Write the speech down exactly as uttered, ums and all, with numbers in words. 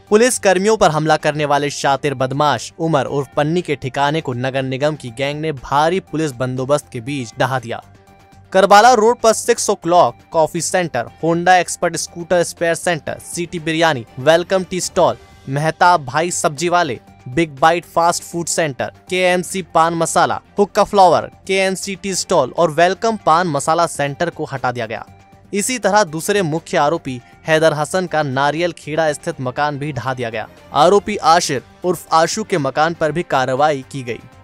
Police कर्मियों पर हमला करने वाले शातिर बदमाश उमर उर्फ पन्नी के ठिकाने को नगर निगम की गैंग ने भारी पुलिस बंदोबस्त के बीच ढहा दिया। करबाला रोड पर six o'clock coffee centre, Honda expert scooter spare centre, city biryani, welcome tea stall, Mehtab भाई सब्जी वाले, big bite fast food centre, K M C paan masala, hookah flower, K N C tea stall और welcome paan masala centre को हटा दिया गया। इसी तरह दूसरे मुख्य आरोपी हैदर हसन का नारियल खेड़ा स्थित मकान भी ढा दिया गया। आरोपी आशिर उर्फ आशु के मकान पर भी कार्रवाई की गई।